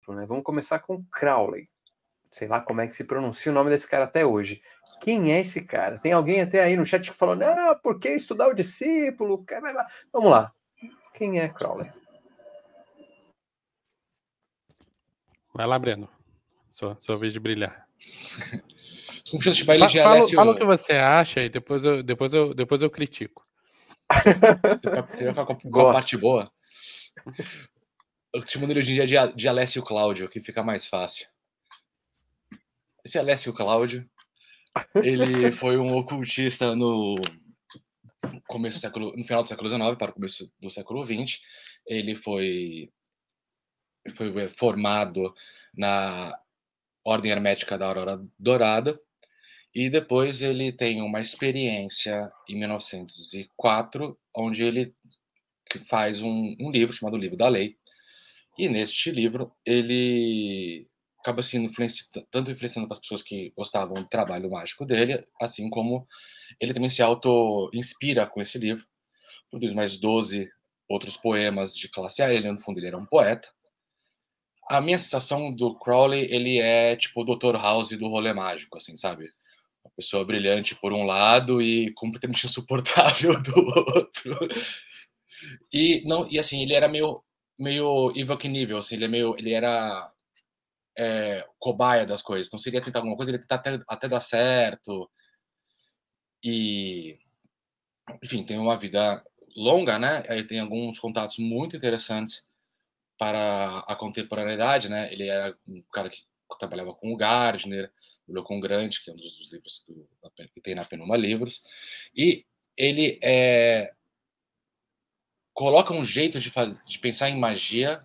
exemplo, né? Vamos começar com Crowley. Sei lá como é que se pronuncia o nome desse cara até hoje. Quem é esse cara? Tem alguém até aí no chat que falou, não, por que estudar o discípulo? Vamos lá. Quem é Crowley? Vai lá, Breno. Sua vez de brilhar. Fala o que você acha e depois eu critico. Você vai ficar com a parte boa? Eu te chamo ele hoje em dia de Alessio Cláudio, que fica mais fácil. Esse Alessio Cláudio, ele foi um ocultista no final do século XIX para o começo do século XX. Ele foi formado na Ordem Hermética da Aurora Dourada e depois ele tem uma experiência em 1904, onde ele faz um livro chamado Livro da Lei. E neste livro ele acaba sendo tanto influenciando para as pessoas que gostavam do trabalho mágico dele, assim como ele também se auto-inspira com esse livro. Produz mais 12 outros poemas de classe A. Ele, no fundo, ele era um poeta. A minha sensação do Crowley, ele é tipo o Dr. House do rolê mágico, assim, sabe? Uma pessoa brilhante por um lado e completamente insuportável do outro. E assim, ele era meio Evil Knievel, assim, ele era cobaia das coisas. Então, se ele ia tentar alguma coisa, ele ia tentar até dar certo. E, enfim, tem uma vida longa, né? Aí tem alguns contatos muito interessantes para a contemporaneidade, né? Ele era um cara que trabalhava com o Gardner, o com Grant, que é um dos livros que tem na Penuma Livros. E ele coloca um jeito de pensar em magia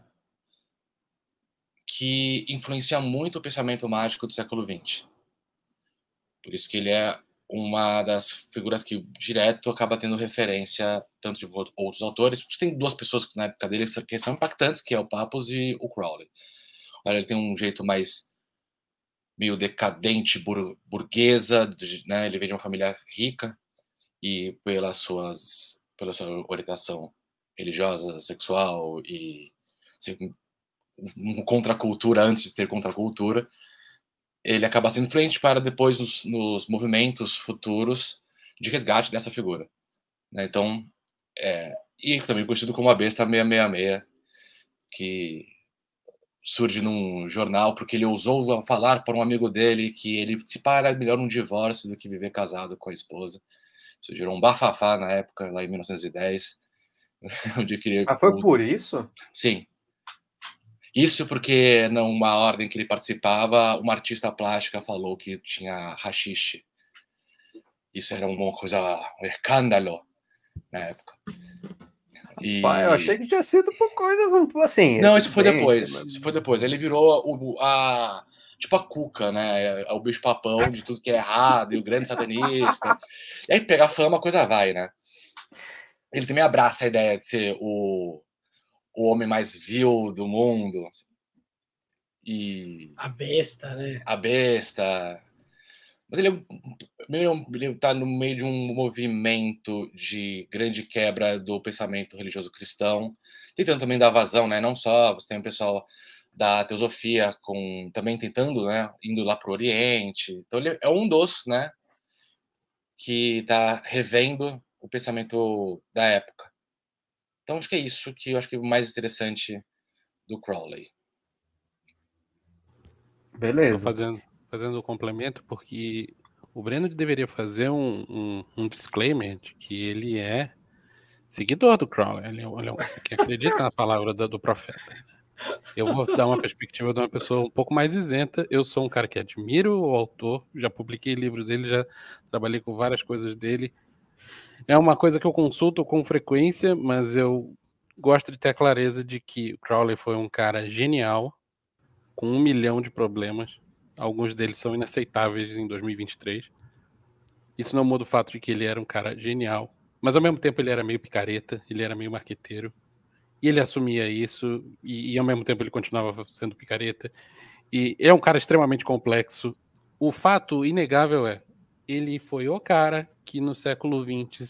que influencia muito o pensamento mágico do século XX. Por isso que ele é uma das figuras que direto acaba tendo referência tanto de outros autores. Tem duas pessoas que na época dele que são impactantes, que é o Papus e o Crowley. Olha, ele tem um jeito mais meio decadente, burguesa, né? Ele vem de uma família rica e pela sua orientação religiosa, sexual e contracultura antes de ter contracultura, ele acaba sendo influente para depois nos movimentos futuros de resgate dessa figura, né? Então, e também conhecido como a Besta 666, que surge num jornal porque ele ousou falar para um amigo dele que ele era melhor um divórcio do que viver casado com a esposa. Isso gerou um bafafá na época, lá em 1910. Onde queria... foi por isso? Sim. Isso porque, numa ordem que ele participava, uma artista plástica falou que tinha haxixe. Isso era uma coisa, um escândalo na época. Pai, eu achei que tinha sido por coisas assim. Não, isso foi depois. Isso foi depois. Ele virou tipo a Cuca, né? O bicho-papão de tudo que é errado e o grande satanista. E aí pegar fama, a coisa vai, né? Ele também abraça a ideia de ser o homem mais vil do mundo. E... A besta, né? A besta. Mas ele tá no meio de um movimento de grande quebra do pensamento religioso cristão, tentando também dar vazão, né? Não só, você tem o pessoal da teosofia também tentando, né? Indo lá pro Oriente. Então ele é um dos, né? Que está revendo o pensamento da época. Então acho que é isso que eu acho que é o mais interessante do Crowley. Beleza. Só fazendo o complemento, porque o Breno deveria fazer um disclaimer de que ele é seguidor do Crowley. Ele é um cara que acredita na palavra do profeta. Eu vou dar uma perspectiva de uma pessoa um pouco mais isenta. Eu sou um cara que admiro o autor, já publiquei livros dele, já trabalhei com várias coisas dele. É uma coisa que eu consulto com frequência, mas eu gosto de ter a clareza de que o Crowley foi um cara genial, com 1 milhão de problemas. Alguns deles são inaceitáveis em 2023. Isso não muda o fato de que ele era um cara genial, mas ao mesmo tempo ele era meio picareta, ele era meio marqueteiro, e ele assumia isso, e ao mesmo tempo ele continuava sendo picareta. E é um cara extremamente complexo. O fato inegável ele foi o cara que no século XX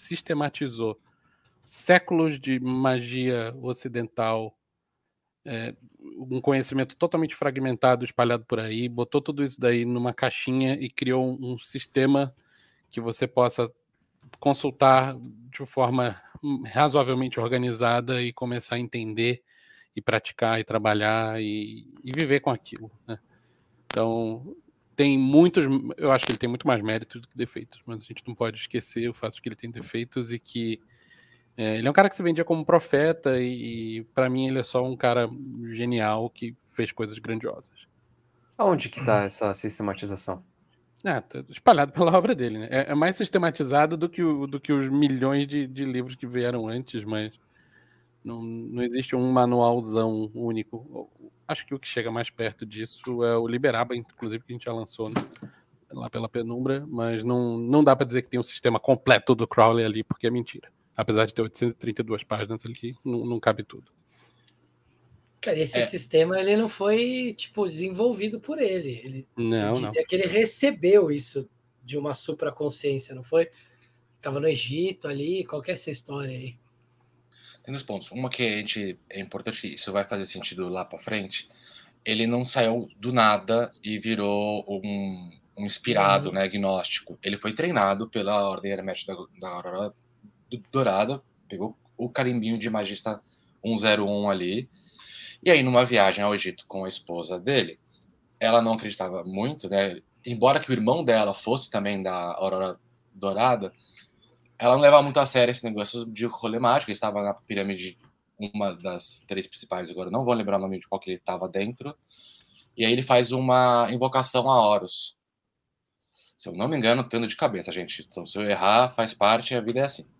sistematizou séculos de magia ocidental, um conhecimento totalmente fragmentado, espalhado por aí, botou tudo isso daí numa caixinha e criou um sistema que você possa consultar de forma razoavelmente organizada e começar a entender e praticar e trabalhar e viver com aquilo, né? Então, eu acho que ele tem muito mais méritos do que defeitos, mas a gente não pode esquecer o fato de que ele tem defeitos e que ele é um cara que se vendia como profeta e para mim ele é só um cara genial que fez coisas grandiosas. Aonde que tá essa sistematização? Tá espalhado pela obra dele, né? É mais sistematizado do que os milhões de livros que vieram antes, mas não existe um manualzão único. Acho que o que chega mais perto disso é o Liberaba, inclusive, que a gente já lançou, né? Lá pela Penumbra, mas não dá para dizer que tem um sistema completo do Crowley ali, porque é mentira. Apesar de ter 832 páginas ali, não cabe tudo. Cara, esse sistema ele não foi tipo desenvolvido por ele. Ele dizia que ele recebeu isso de uma supraconsciência, não foi? Estava no Egito ali, qual que é essa história aí? Tem 2 pontos. Uma que é importante, isso vai fazer sentido lá para frente. Ele não saiu do nada e virou um inspirado, né, agnóstico. Ele foi treinado pela Ordem Hermética da Aurora Dourada, pegou o carimbinho de magista 101 ali. E aí, numa viagem ao Egito com a esposa dele, ela não acreditava muito, né? Embora que o irmão dela fosse também da Aurora Dourada, ela não levava muito a sério esse negócio de rolê mágico. Ele estava na pirâmide, uma das 3 principais, agora não vou lembrar o nome de qual que ele estava dentro. E aí ele faz uma invocação a Horus. Se eu não me engano, tendo de cabeça, gente. Então, se eu errar, faz parte, a vida é assim.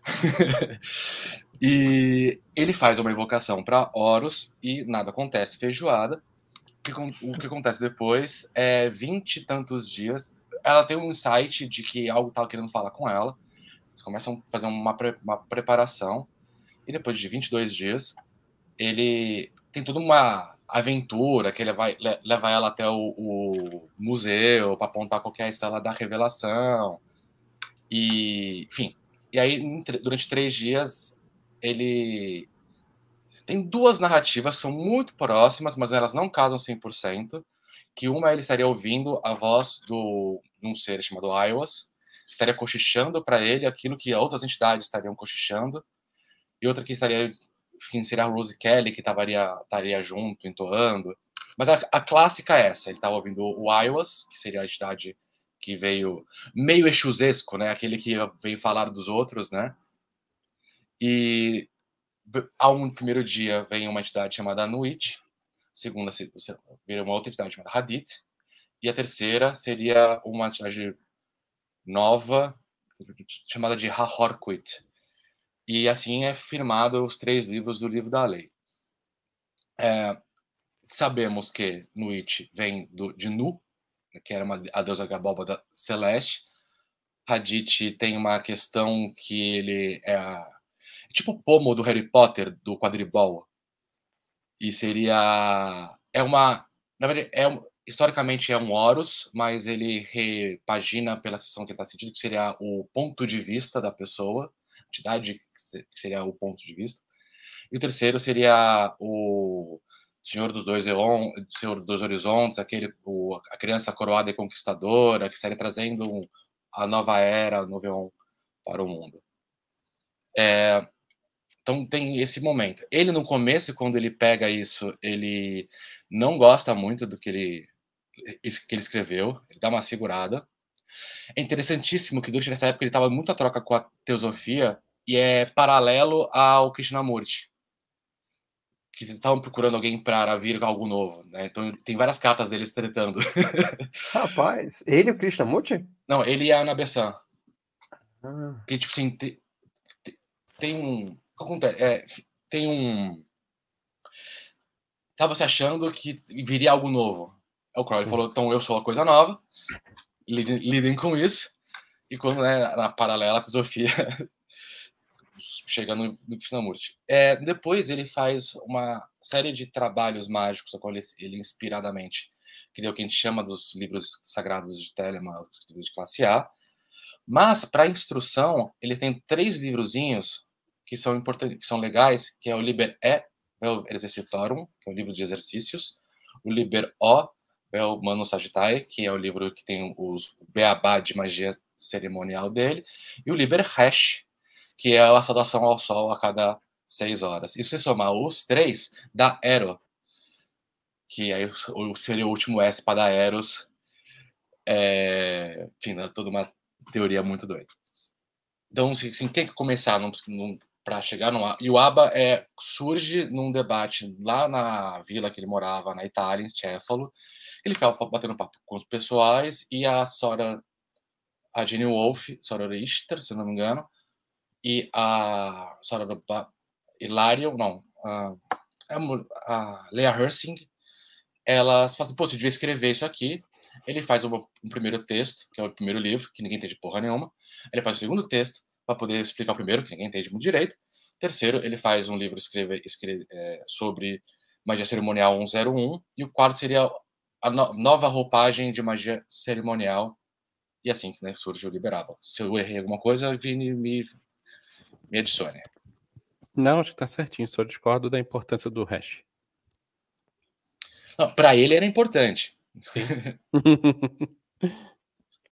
E ele faz uma invocação para Horus e nada acontece, feijoada. O que acontece depois é 20 e tantos dias. Ela tem um insight de que algo estava querendo falar com ela. Eles começam a fazer uma preparação. E depois de 22 dias, ele tem toda uma aventura que ele leva ela até o museu para apontar qual que é a estela da revelação. E, enfim. E aí, durante 3 dias, ele tem 2 narrativas que são muito próximas, mas elas não casam 100%. Que uma ele estaria ouvindo a voz de um ser chamado Aiwas, que estaria cochichando para ele aquilo que outras entidades estariam cochichando, e outra que seria a Rose Kelly, que estaria junto, entoando. Mas a clássica é essa, ele estava ouvindo o Aiwas, que seria a entidade que veio meio exusesco, né? Aquele que veio falar dos outros, né? E ao primeiro dia vem uma entidade chamada Anuit, segunda vira uma outra entidade chamada Hadith, e a terceira seria uma entidade nova chamada de Hahorquit. E assim é firmado os 3 livros do Livro da Lei. Sabemos que Nuit vem de Nu, que era a deusa Gabóbada celeste. Hadith tem uma questão que ele é tipo o pomo do Harry Potter, do quadribol. E seria... Na verdade, historicamente é um Horus, mas ele repagina pela seção que ele está sentindo, que seria o ponto de vista da pessoa, a entidade que seria o ponto de vista. E o terceiro seria o Senhor dos Senhor dos Horizontes, a criança coroada e conquistadora, que estaria trazendo a nova era, o novo Eon para o mundo. Então tem esse momento. Ele no começo, quando ele pega isso, ele não gosta muito do que ele escreveu, ele dá uma segurada. É interessantíssimo que durante essa época ele estava muito à troca com a teosofia e é paralelo ao Krishnamurti, que estavam procurando alguém para vir com algo novo, né? Então tem várias cartas deles tretando. Rapaz, ele e o Krishnamurti? Não, ele e a Ana Bessan. Que tipo assim, tem um... O que acontece? Tem um... Tava se achando que viria algo novo. O Crowley falou, então eu sou a coisa nova, lidem com isso. E quando, né, na paralela, a teosofia chega no Krishnamurti. Depois ele faz uma série de trabalhos mágicos, a qual ele inspiradamente criou o que a gente chama dos livros sagrados de Telemann, os livros de classe A. Mas, para instrução, ele tem 3 livrozinhos que são importantes, que são legais, que é o Liber E é o Exercitorum, que é o livro de exercícios. O Liber O é o Manu Sagittae, que é o livro que tem os beabá de magia cerimonial dele. E o Liber Hash, que é a saudação ao sol a cada 6 horas. E se somar os 3, dá Ero, que aí seria o último S para dar Eros. Enfim, toda uma teoria muito doida. Então, assim, tem que começar para chegar no... E o Abba surge num debate lá na vila que ele morava, na Itália, em Céfalo. Ele ficava batendo papo com os pessoais, e a Jenny Wolfe, Sora Richter, se não me engano, e a Sora Hilário, não, a Leah Hersing, elas falam assim, pô, você devia escrever isso aqui. Ele faz um primeiro texto, que é o primeiro livro, que ninguém entende porra nenhuma. Ele faz o segundo texto, para poder explicar o primeiro, que ninguém entende muito direito. Terceiro, ele faz um livro sobre magia cerimonial 101. E o quarto seria a nova roupagem de magia cerimonial. E assim, né, surge o Liberaba. Se eu errei alguma coisa, Vini, me adicione. Não, acho que tá certinho. Só discordo da importância do hash. Para ele era importante.